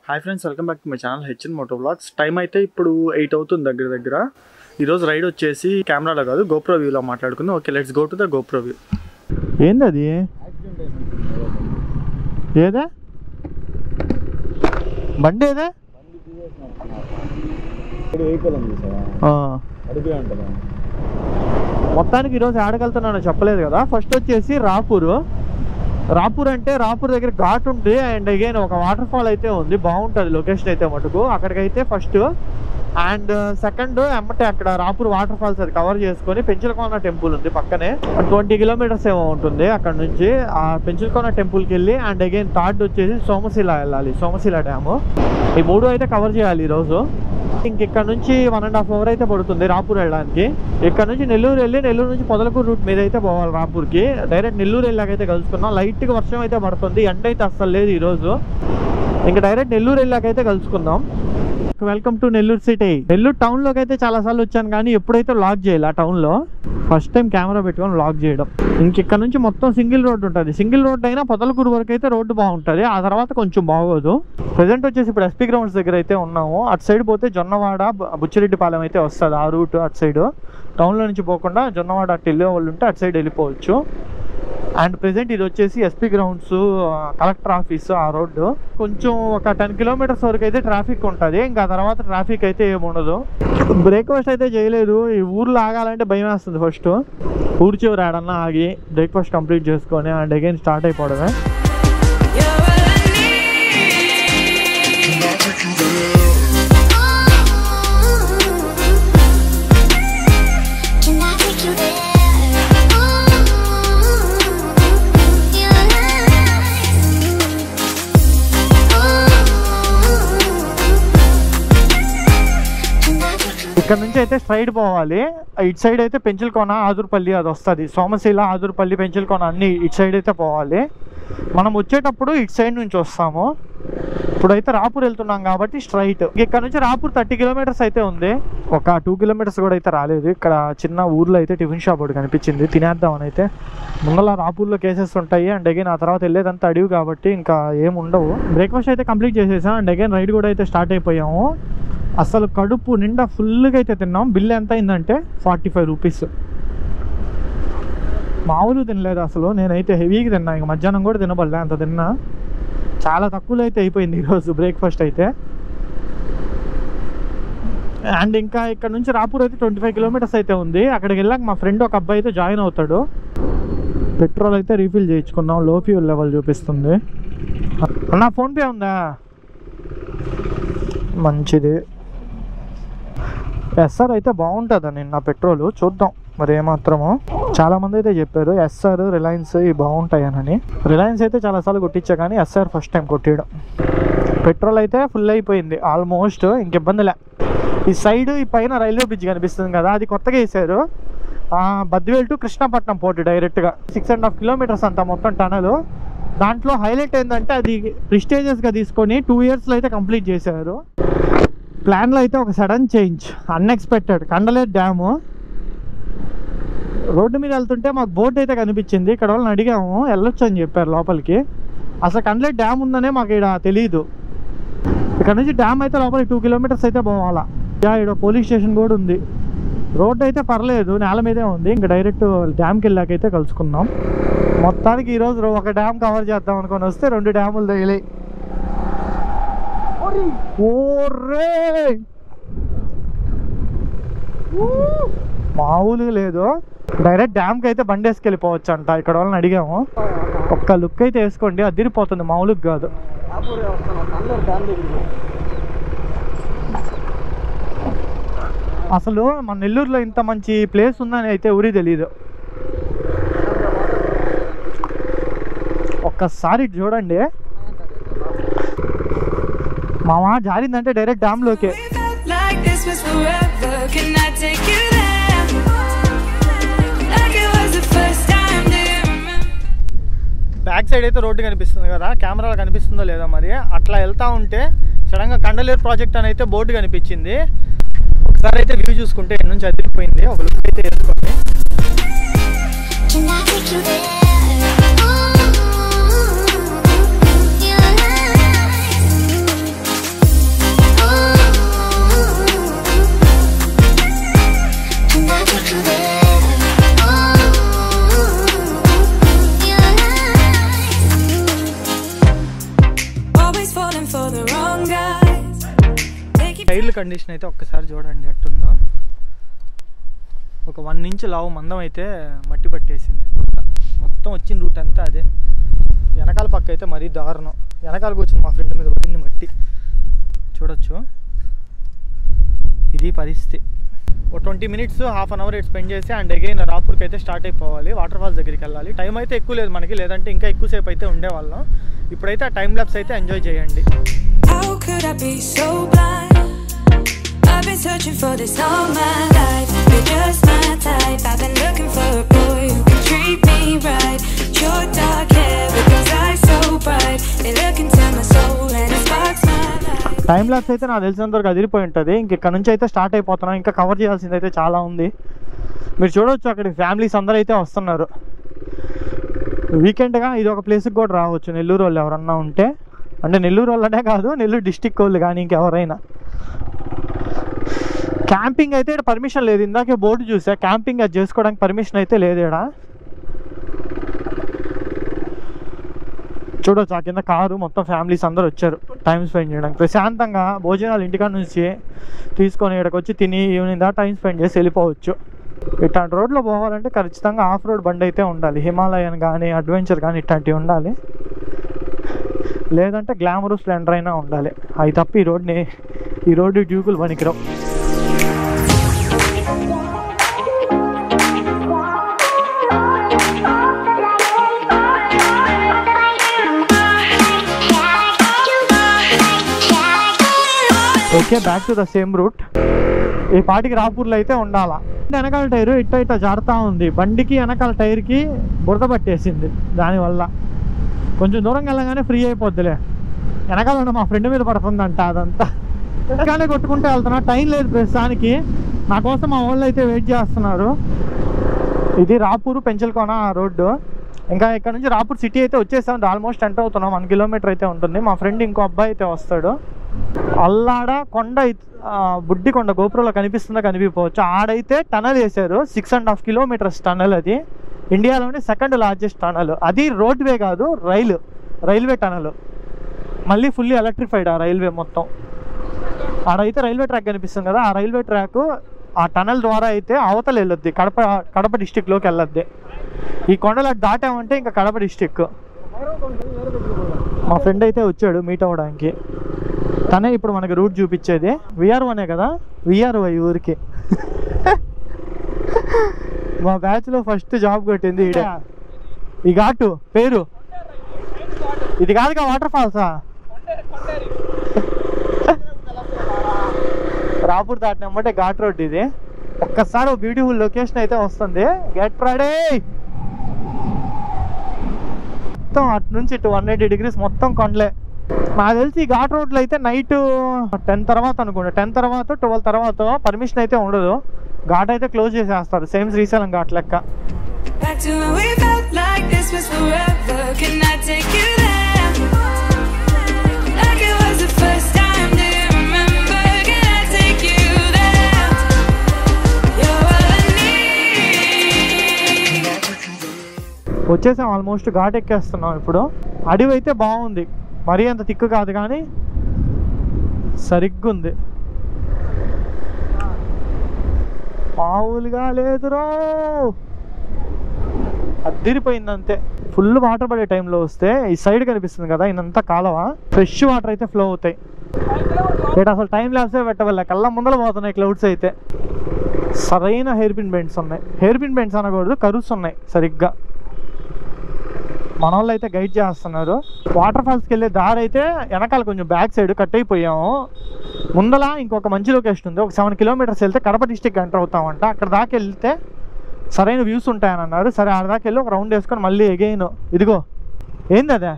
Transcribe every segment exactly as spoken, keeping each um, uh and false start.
Hi friends, welcome back to my channel HN moto vlogs. Time అయితే ఇప్పుడు eight అవుతుంది దగ్గర దగ్గర. ఈరోజు రైడ్ వచ్చేసి కెమెరాలో కాదు గోప్రో వ్యూలో మాట్లాడుకుందాం. Okay, let's go to the GoPro view. ఏంది అది? ఏదే బండి ఏదే? మొత్తానికి ఈరోజు ఆడగలుగుతున్నాను చెప్పలేదు కదా. ఫస్ట్ వచ్చేసి రాపూరు. రాపూర్ అంటే రాపూర్ దగ్గర ఘాట్ ఉంది అండ్ అగైన్ ఒక వాటర్ ఫాల్ అయితే ఉంది. బాగుంటుంది లొకేషన్ అయితే మటుకు. అక్కడికైతే ఫస్ట్ అండ్ సెకండ్ ఎమ్మటే అక్కడ రాపూర్ వాటర్ ఫాల్స్ అది కవర్ చేసుకొని పెంచలకోన టెంపుల్ ఉంది పక్కనే. ట్వంటీ కిలోమీటర్స్ ఏమో ఉంటుంది అక్కడ నుంచి. ఆ పెంచలకోన టెంపుల్కి వెళ్ళి అండ్ అగైన్ థర్డ్ వచ్చేసి సోమశిల వెళ్ళాలి, సోమశిల డ్యాము. ఈ మూడు అయితే కవర్ చేయాలి ఈరోజు. ఇంకెక్కడ నుంచి వన్ అండ్ హాఫ్ అవర్ అయితే పడుతుంది రాపూర్ వెళ్ళడానికి. ఇక్కడ నుంచి నెల్లూరు వెళ్ళి నెల్లూరు నుంచి పొదలకూరు రూట్ మీద అయితే పోవాలి రాపూర్కి. డైరెక్ట్ నెల్లూరు వెళ్ళాకైతే కలుసుకున్నాం. లైట్గా వర్షం అయితే పడుతుంది, ఎండ అయితే అస్సలు లేదు ఈరోజు. ఇంకా డైరెక్ట్ నెల్లూరు వెళ్ళాకైతే కలుసుకుందాం. Welcome to Nellore city. Nellore టౌన్లోకి అయితే చాలా సార్లు వచ్చాను కానీ ఎప్పుడైతే లాక్ చేయాలి ఆ టౌన్లో. ఫస్ట్ టైం కెమెరా పెట్టుకొని లాక్ చేయడం. ఇంకెక్కడ నుంచి మొత్తం సింగిల్ రోడ్ ఉంటుంది. సింగిల్ రోడ్ అయినా పొదలకూరు వరకు అయితే రోడ్డు బాగుంటుంది, ఆ తర్వాత కొంచెం బాగోదు. ప్రజెంట్ వచ్చేసి ఇప్పుడు ఎస్పీ గ్రౌండ్స్ దగ్గర అయితే ఉన్నాము. అటు సైడ్ పోతే జొన్నవాడ బుచ్చిరెడ్డిపాలెం అయితే వస్తుంది ఆ రూట్. అటు సైడ్ టౌన్లో నుంచి పోకుండా జొన్నవాడ అటు వెళ్ళే వాళ్ళు ఉంటే అటు సైడ్ వెళ్ళిపోవచ్చు. అండ్ ప్రెసెంట్ ఇది వచ్చేసి ఎస్పీ గ్రౌండ్స్, కలెక్టర్ ఆఫీస్ ఆ రోడ్డు. కొంచెం ఒక టెన్ కిలోమీటర్స్ వరకు అయితే ట్రాఫిక్ ఉంటుంది. ఇంకా తర్వాత ట్రాఫిక్ అయితే ఏముండదు. బ్రేక్ఫాస్ట్ అయితే చేయలేదు. ఈ ఊర్లో ఆగాలంటే భయం వేస్తుంది. ఫస్ట్ ఊరి చివరి ఆడన్నా ఆగి బ్రేక్ఫాస్ట్ కంప్లీట్ చేసుకొని అండ్ అగైన్ స్టార్ట్ అయిపోవడమే. ఇక్కడ నుంచి అయితే స్ట్రైట్ పోవాలి. ఇటు సైడ్ అయితే పెంచలకోన ఆదుర్పల్లి అది వస్తుంది. సోమశిల ఆదుర్పల్లి పెంచలకోన అన్ని ఇటు సైడ్ అయితే పోవాలి. మనం వచ్చేటప్పుడు ఇటు సైడ్ నుంచి వస్తాము. ఇప్పుడైతే రాపూర్ వెళ్తున్నాం కాబట్టి స్ట్రైట్. ఇక్కడ నుంచి రాపూర్ థర్టీ కిలోమీటర్స్ అయితే ఉంది. ఒక టూ కిలోమీటర్స్ కూడా అయితే రాలేదు. ఇక్కడ చిన్న ఊర్లో అయితే టిఫిన్ షాప్ ఒకటి కనిపించింది, తినేద్దామని అయితే. ముందర రాపూర్లో కేసెస్ ఉంటాయి అండ్ అగైన్ ఆ తర్వాత వెళ్ళేదంతా అడివి కాబట్టి ఇంకా ఏమి ఉండవు. బ్రేక్ఫాస్ట్ అయితే కంప్లీట్ చేసేసాం అండ్ అగైన్ రైడ్ కూడా అయితే స్టార్ట్ అయిపోయాము. అసలు కడుపు నిండా ఫుల్గా అయితే తిన్నాం. బిల్ ఎంత అయిందంటే ఫార్టీ ఫైవ్ రూపీస్. మామూలు తినలేదు అసలు. నేనైతే హెవీగా తిన్నా. ఇంక మధ్యాహ్నం కూడా తినబడలే, అంత తిన్నా. చాలా తక్కువలో అయితే అయిపోయింది ఈరోజు బ్రేక్ఫాస్ట్ అయితే. అండ్ ఇంకా ఇక్కడ నుంచి రాపూర్ అయితే ట్వంటీ ఫైవ్ కిలోమీటర్స్ అయితే ఉంది. అక్కడికి వెళ్ళాక మా ఫ్రెండ్ ఒక అబ్బాయి అయితే జాయిన్ అవుతాడు. పెట్రోల్ అయితే రీఫిల్ చేయించుకున్నాం. లో ఫ్యూల్ లెవెల్ చూపిస్తుంది. అన్న ఫోన్పే ఉందా? మంచిది. ఎస్ఆర్ అయితే బాగుంటుందని నా పెట్రోల్ చూద్దాం మరి ఏమాత్రమో. చాలామంది అయితే చెప్పారు ఎస్ఆర్ రిలయన్స్ ఇవి బాగుంటాయని. రిలయన్స్ అయితే చాలాసార్లు కొట్టించా కానీ ఎస్ఆర్ ఫస్ట్ టైం కొట్టియడం. పెట్రోల్ అయితే ఫుల్ అయిపోయింది ఆల్మోస్ట్. ఇంక ఇబ్బందిలే. ఈ సైడ్ ఈ పైన రైల్వే బ్రిడ్జ్ కనిపిస్తుంది కదా, అది కొత్తగా వేసారు. బద్వేల్ టు కృష్ణపట్నం పోర్టు డైరెక్ట్గా సిక్స్ అండ్ హాఫ్ కిలోమీటర్స్ అంతా మొత్తం టనల్. దాంట్లో హైలైట్ ఏంటంటే అది ప్రిస్టేజియస్గా తీసుకొని టూ ఇయర్స్లో అయితే కంప్లీట్ చేశారు. ప్లాన్లో అయితే ఒక sudden change, unexpected. Kandaleru dam road మీద వెళ్తుంటే మాకు బోట్ అయితే కనిపించింది. ఇక్కడ వాళ్ళని అడిగాము, వెళ్ళొచ్చు అని చెప్పారు లోపలికి. అసలు కండలేరు డ్యామ్ ఉందనే మాకు ఇక్కడ తెలియదు. ఇక్కడ నుంచి డ్యామ్ అయితే లోపలికి టూ కిలోమీటర్స్ అయితే పోవాలా. ఇక్కడ పోలీస్ స్టేషన్ కూడా ఉంది. రోడ్డు అయితే పర్లేదు, నేల మీదే ఉంది. ఇంకా డైరెక్ట్ డ్యామ్కి వెళ్ళాకైతే కలుసుకున్నాం. మొత్తానికి ఈరోజు ఒక డ్యామ్ కవర్ చేద్దాం అనుకొని వస్తే రెండు డ్యాములు తగిలాయి. మామూలుగా లేదు. డైరెక్ట్ డ్యామ్కి అయితే బండి వేసుకెళ్ళిపోవచ్చు అంట. ఇక్కడ వాళ్ళని అడిగాము. ఒక్క లుక్ అయితే వేసుకోండి, అదిరిపోతుంది, మామూలుగా కాదు. అసలు మన నెల్లూరులో ఇంత మంచి ప్లేస్ ఉందని అయితే ఊరి తెలీదు. ఒక్కసారి చూడండి మామా, జారిందంటే డైరెక్ట్ డ్యామ్లోకే. బ్యాక్ సైడ్ అయితే రోడ్డు కనిపిస్తుంది కదా, కెమెరాలో కనిపిస్తుందో లేదా మరి. అట్లా వెళ్తూ ఉంటే సడన్గా కండలేరు ప్రాజెక్ట్ అని అయితే బోర్డు కనిపించింది. ఒకసారి అయితే వ్యూ చూసుకుంటే ఎన్ని నుంచి అదిరిపోయింది. ఒక లుక్ అయితే వేసుకోండి. టైర్ల కండిషన్ అయితే ఒక్కసారి చూడండి ఎట్టుందో. ఒక వన్ ఇంచ్ లావు మందం అయితే మట్టి పట్టేసింది. మొత్తం వచ్చిన రూట్ అంతా అదే. వెనకాల పక్క అయితే మరీ దారుణం. వెనకాల కూర్చొని మా ఫ్రెండ్ మీద పడింది మట్టి చూడొచ్చు. ఇది పరిస్థితి. ఒక twenty minutes half an hour spend చేసి అండ్ అగైన్ రాపూర్కి అయితే స్టార్ట్ అయిపోవాలి. వాటర్ ఫాల్స్ దగ్గరికి వెళ్ళాలి. టైం అయితే ఎక్కువ లేదు మనకి, లేదంటే ఇంకా ఎక్కువసేపు అయితే ఉండేవాళ్ళం. ఇప్పుడైతే ఆ టైం ల్యాప్స్ అయితే ఎంజాయ్ చేయండి. I've been searching for this all my life. You're just my type. I've been looking for a boy who can treat me right. Your dark hair with those eyes so bright. They look into my soul and it sparks my life. Time lapse అయితే నాకు తెలిసినంత వరకు అదిరిపోయి ఉంటుంది. ఇంక ఇక్కడ నుంచి అయితే start అయిపోతున్నాం. ఇంకా కవర్ చేయాల్సింది అయితే చాలా ఉంది. మీరు చూడవచ్చు అక్కడికి ఫ్యామిలీస్ అందరూ అయితే వస్తున్నారు. వీకెండ్గా ఇది ఒక ప్లేస్కి కూడా రావచ్చు నెల్లూరు వాళ్ళు ఎవరన్నా ఉంటే. అంటే నెల్లూరు వాళ్ళనే కాదు, నెల్లూరు డిస్టిక్ వాళ్ళు కానీ ఇంకెవరైనా. క్యాంపింగ్ అయితే ఇక్కడ పర్మిషన్ లేదు. ఇందాకే బోర్డు చూసా, క్యాంపింగ్ అది చేసుకోవడానికి పర్మిషన్ అయితే లేదు ఇక్కడ. చూడొచ్చు ఆ కింద కారు మొత్తం ఫ్యామిలీస్ అందరూ వచ్చారు టైం స్పెండ్ చేయడానికి. ప్రశాంతంగా భోజనాలు ఇంటికాడ నుంచి తీసుకొని ఇక్కడికి వచ్చి తిని ఈవినింగ్ దా టైం స్పెండ్ చేసి వెళ్ళిపోవచ్చు. ఇట్లాంటి రోడ్లో పోవాలంటే ఖచ్చితంగా ఆఫ్ రోడ్ బండి అయితే ఉండాలి. హిమాలయన్ కానీ అడ్వెంచర్ కానీ ఇట్లాంటివి ఉండాలి. లేదంటే గ్లామర్ స్ప్లెండర్ అయినా ఉండాలి. అవి తప్ప ఈ రోడ్ని ఈ రోడ్డు డ్యూకులు పనికిరావు. Okay, back to the same route. ఈ పాటికి రాపూర్లో అయితే ఉండాలా. వెనకాల టైరు ఇట్ట ఇట్ట జారుతూ ఉంది. బండికి వెనకాల టైర్కి బురద పట్టేసింది. దానివల్ల కొంచెం దూరం వెళ్ళగానే ఫ్రీ అయిపోద్దిలే. వెనకాల ఉన్న మా ఫ్రెండ్ మీద పడుతుందంట. అదంతా వెనకాలే కొట్టుకుంటే వెళ్తున్నా. టైం లేదు ప్రస్తుతానికి. నా కోసం మా వాళ్ళు అయితే వెయిట్ చేస్తున్నారు. ఇది రాపూరు పెంచలకోన రోడ్డు. ఇంకా ఇక్కడ నుంచి రాపూర్ సిటీ అయితే వచ్చేసాం. ఆల్మోస్ట్ ఎంటర్ అవుతున్నాం. వన్ కిలోమీటర్ అయితే ఉంటుంది. మా ఫ్రెండ్ ఇంకో అబ్బాయి అయితే వస్తాడు. అల్లాడ కొండ, బుడ్డి కొండ గోపురంలో కనిపిస్తుందో కనిపించవచ్చు. ఆడైతే టనల్ వేశారు. Six and half kilometres tunnel. అది ఇండియాలోనే సెకండ్ లార్జెస్ట్ టనల్. అది రోడ్వే కాదు, రైలు రైల్వే టనల్. మళ్ళీ ఫుల్లీ ఎలక్ట్రిఫైడ్ ఆ రైల్వే మొత్తం. ఆడైతే రైల్వే ట్రాక్ కనిపిస్తుంది కదా, ఆ రైల్వే ట్రాక్ ఆ టనల్ ద్వారా అయితే అవతల వెళ్ళొద్ది. కడప కడప డిస్టిక్లోకి వెళ్ళొద్ది. ఈ కొండలు అటు దాటామంటే ఇంకా కడప డిస్టిక్. మా ఫ్రెండ్ అయితే వచ్చాడు మీట్ అవ్వడానికి. తనే ఇప్పుడు మనకి రూట్ చూపించేది. విఆర్ వనే కదా, విఆర్ వై ఊరికి. మా బ్యాచ్లో ఫస్ట్ జాబ్ కొట్టింది ఈడే. ఈ ఘాటు పేరు ఇది కాదుగా, వాటర్ ఫాల్సా? రాపూర్ దాటినమ్మంటే ఘాట్ రోడ్ ఇది. ఒక్కసారి బ్యూటిఫుల్ లొకేషన్ అయితే వస్తుంది. Get ready. మొత్తం అటు నుంచి ఇటు వన్ ఎయిటీ డిగ్రీస్ మొత్తం కొండలే. నాకు తెలిసి ఈ ఘాట్ రోడ్లో అయితే నైట్ టెన్ తర్వాత అనుకోండి, టెన్ తర్వాత ట్వెల్వ్ తర్వాత పర్మిషన్ అయితే ఉండదు. ఘాట్ అయితే క్లోజ్ చేసేస్తారు. సేమ్ శ్రీశైలం ఘాట్ లెక్క. వచ్చేసాం, ఆల్మోస్ట్ ఘాట్ ఎక్కేస్తున్నాం. ఇప్పుడు అడవి అయితే బాగుంది, మరీ అంత తిక్కు కాదు కానీ సరిగ్గుంది. మామూలుగా లేదురో, అద్దిరిపోయింది అంతే. ఫుల్ వాటర్ పడే టైంలో వస్తే ఈ సైడ్ కనిపిస్తుంది కదా, ఇదంతా కాలవ, ఫ్రెష్ వాటర్ అయితే ఫ్లో అవుతాయి. ఇక్కడ అసలు టైం ల్యాప్సే పెట్టవల్ల, కళ్ళ ముందర పోతున్నాయి క్లౌడ్స్ అయితే. సరైన హెయిర్ పిన్ బెండ్స్ ఉన్నాయి. హెయిర్ పిన్ బెండ్స్ అనకూడదు, కరుస్ ఉన్నాయి సరిగ్గా. మన వాళ్ళు అయితే గైడ్ చేస్తున్నారు. వాటర్ ఫాల్స్కి వెళ్ళే దారి అయితే వెనకాల కొంచెం బ్యాక్ సైడ్ కట్ అయిపోయాము. ముందల ఇంకొక మంచి లొకేషన్ ఉంది. ఒక సెవెన్ కిలోమీటర్స్ వెళ్తే కడప డిస్టిక్ ఎంటర్ అవుతామంట. అక్కడ దాకా వెళ్తే సరైన వ్యూస్ ఉంటాయని అన్నారు. సరే ఆడ దాకా వెళ్ళి ఒక రౌండ్ వేసుకొని మళ్ళీ ఎగైన్. ఇదిగో ఏంది అదే,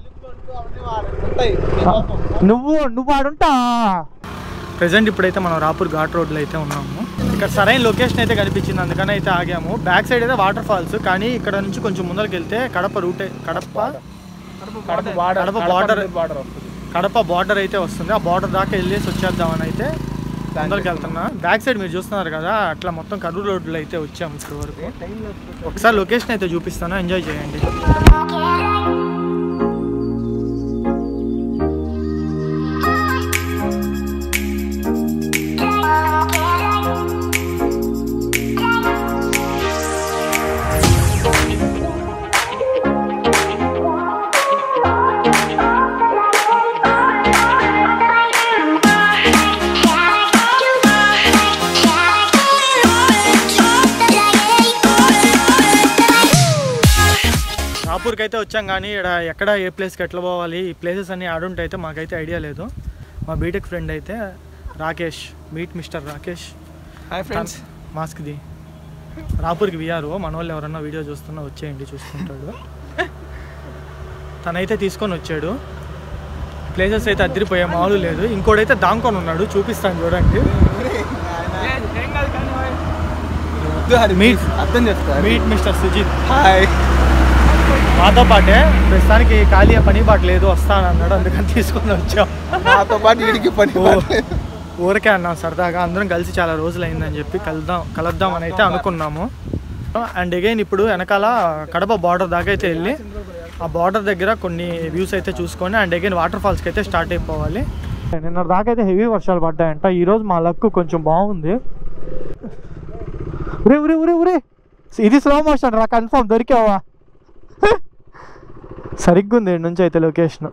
నువ్వు నువ్వు ఆడుంటా. ప్రజెంట్ ఇప్పుడైతే మనం రాపూర్ ఘాట్ రోడ్లో అయితే ఉన్నాము. ఇక్కడ సరైన లొకేషన్ అయితే కనిపించింది, అందుకని అయితే ఆగాము. బ్యాక్ సైడ్ అయితే వాటర్ ఫాల్స్, కానీ ఇక్కడ నుంచి కొంచెం ముందరికి వెళ్తే కడప రూటే, కడప కడప బార్డర్ కడప బార్డర్ అయితే వస్తుంది. ఆ బార్డర్ దాకా వెళ్ళేసి వచ్చేద్దామని అయితే ముందరికి వెళ్తున్నా. బ్యాక్ సైడ్ మీరు చూస్తున్నారు కదా, అట్లా మొత్తం కర్నూలు రోడ్లు అయితే వచ్చాము ఇక్కడ వరకు. ఒకసారి లొకేషన్ అయితే చూపిస్తాను, ఎంజాయ్ చేయండి. రాపూర్కి అయితే వచ్చాం, కానీ ఇక్కడ ఎక్కడ ఏ ప్లేస్కి ఎట్లా పోవాలి, ఈ ప్లేసెస్ అన్నీ ఆడుంటే అయితే మాకైతే ఐడియా లేదు. మా బీటెక్ ఫ్రెండ్ అయితే Rakesh, meet mister Rakesh. Hi friends. మాస్క్ది రాపూర్కి విఆర్, మన వాళ్ళు ఎవరన్నా వీడియో చూస్తున్నా వచ్చేయండి, చూసుకుంటాడు. తనైతే తీసుకొని వచ్చాడు. ప్లేసెస్ అయితే అద్దరిపోయే మామూలు లేదు. ఇంకోడైతే దాంకొని ఉన్నాడు, చూపిస్తాను చూడండి. మీట్ అర్థం చేస్తారు. Meet mister Sujith. హాయ్. మాతో పాటే ప్రస్తుతానికి ఖాళీ పని బాట లేదు, వస్తాను అన్నాడు, అందుకని తీసుకొని వచ్చాం. నాతో పాటు వీడికి పని ఊరికే అన్నాం సరదాగా, అందరం కలిసి చాలా రోజులు అయిందని చెప్పి కలుద్దాం కలుద్దాం అని అయితే అనుకున్నాము. అండ్ అగైన్ ఇప్పుడు వెనకాల కడప బార్డర్ దాకా అయితే వెళ్ళి ఆ బార్డర్ దగ్గర కొన్ని వ్యూస్ అయితే చూసుకొని అండ్ అగైన్ వాటర్ ఫాల్స్కి అయితే స్టార్ట్ అయిపోవాలి. నిన్న దాకా అయితే హెవీ వర్షాలు పడ్డాయంట. ఈరోజు మా లక్ కొంచెం బాగుంది. ఉరే ఉరే ఉరే ఉరే ఇది స్లో మోషన్ రా, కన్ఫర్మ్ దొరికావా? సరిగ్గా ఉంది నుంచి అయితే లొకేషన్.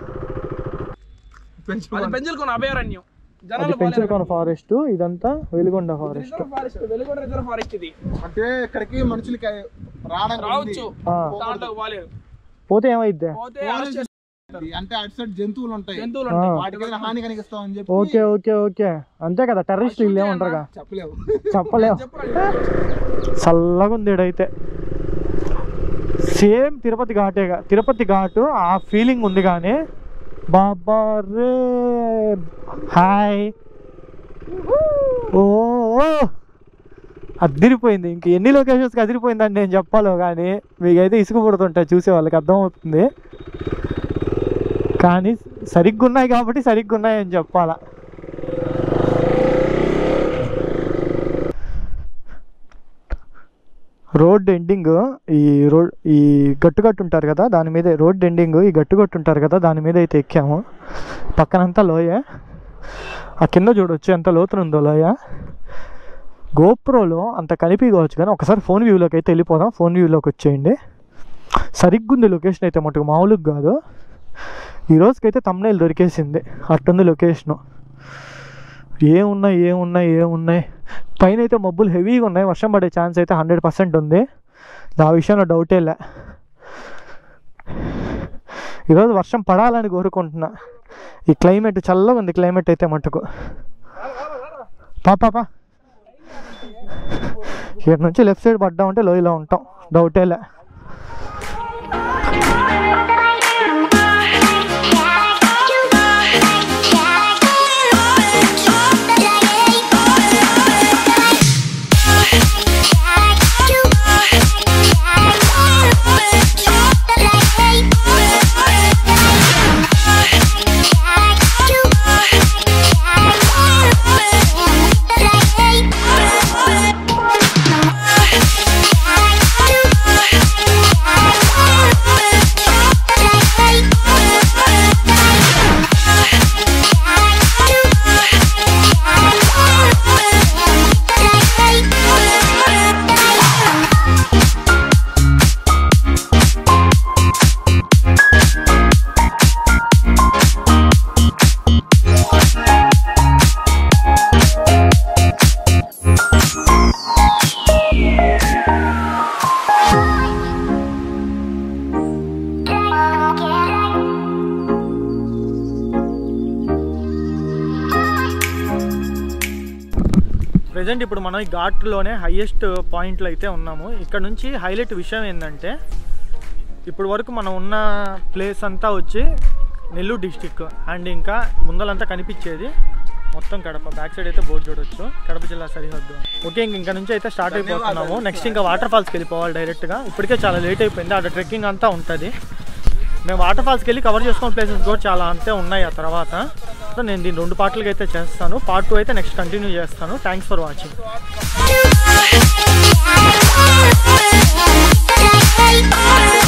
పెంచులుకోన అభయారణ్యం, పెంచులకోన ఫారెస్ట్, ఇదంతా Veligonda forest. Veligonda reserve forest ఇది. అంటే ఇక్కడికి మనుషులకి రావచ్చు, పోతే ఏమైద్ది? అంటే అటు సైడ్ జంతువులు ఉంటాయి, జంతువులు ఉంటాయి, వాటికి హాని కలిగిస్తామని చెప్పి. ఓకే ఓకే ఓకే అంతే కదా, టెర్రరిస్ట్ ఇల్లు ఏమంటారుగా, చెప్పలేవు చెప్పలేవు. చల్లగా ఉంది ఇడైతే, సేమ్ తిరుపతి ఘాటేగా. తిరుపతి ఘాటు ఆ ఫీలింగ్ ఉంది, కానీ బాబా రే. హాయ్. ఓ అదిరిపోయింది. ఇంక ఎన్ని లొకేషన్స్కి అదిరిపోయిందని నేను చెప్పాలో, కానీ మీకైతే ఇసుకు పుడుతుంటాయి, చూసే వాళ్ళకి అర్థమవుతుంది. కానీ సరిగ్గా ఉన్నాయి కాబట్టి సరిగ్గా ఉన్నాయని చెప్పాలా. రోడ్ ఎండింగ్, ఈ రోడ్ ఈ గట్టుగట్టు ఉంటారు కదా దాని మీద, రోడ్ ఎండింగ్ ఈ గట్టుగట్టు ఉంటారు కదా దాని మీద అయితే ఎక్కాము. పక్కనంతా లోయ, ఆ కింద చూడవచ్చు ఎంత లోతున ఉందో లోయ. గోప్రోలో అంత కనిపించవచ్చు, కానీ ఒకసారి ఫోన్ వ్యూలోకి అయితే వెళ్ళిపోదాం. ఫోన్ వ్యూలోకి వచ్చేయండి. సరిగ్గుంది లొకేషన్ అయితే మటుకు, మామూలుగా కాదు. ఈ రోజుకైతే తమ్నైల్ దొరికేసింది, అట్టుంది లొకేషను. ఏమున్నాయి ఏమున్నాయి ఏమున్నాయి పైన అయితే మబ్బులు హెవీగా ఉన్నాయి, వర్షం పడే ఛాన్స్ అయితే హండ్రెడ్ పర్సెంట్ ఉంది, ఆ విషయంలో డౌటే లే. ఈరోజు వర్షం పడాలని కోరుకుంటున్నా. ఈ క్లైమేట్ చల్లగా ఉంది, క్లైమేట్ అయితే మటుకు. పాపా ఇక్కడ నుంచి లెఫ్ట్ సైడ్ పడ్డామంటే లోయలో ఉంటాం, డౌటే లే. ప్రజెంట్ ఇప్పుడు మనం ఈ ఘాట్లోనే హైయెస్ట్ పాయింట్లో అయితే ఉన్నాము. ఇక్కడ నుంచి హైలైట్ విషయం ఏంటంటే, ఇప్పుడు వరకు మనం ఉన్న ప్లేస్ అంతా వచ్చి నెల్లూరు డిస్టిక్, అండ్ ఇంకా ముందలంతా కనిపించేది మొత్తం కడప. బ్యాక్ సైడ్ అయితే బోర్డు చూడొచ్చు, కడప జిల్లా సరిహద్దు. ఓకే, ఇంక ఇంకా నుంచి అయితే స్టార్ట్ అయిపోతున్నాము. నెక్స్ట్ ఇంకా వాటర్ ఫాల్స్కి వెళ్ళిపోవాలి డైరెక్ట్గా. ఇప్పటికే చాలా లేట్ అయిపోయింది, అక్కడ ట్రెక్కింగ్ అంతా ఉంటుంది. మేము వాటర్ ఫాల్స్కి వెళ్ళి కవర్ చేసుకున్న ప్లేసెస్ కూడా చాలా అంతే ఉన్నాయి. ఆ తర్వాత నేను దీన్ని రెండు పార్ట్లుగా అయితే చేస్తాను. పార్ట్ టూ అయితే నెక్స్ట్ కంటిన్యూ చేస్తాను. Thanks for watching.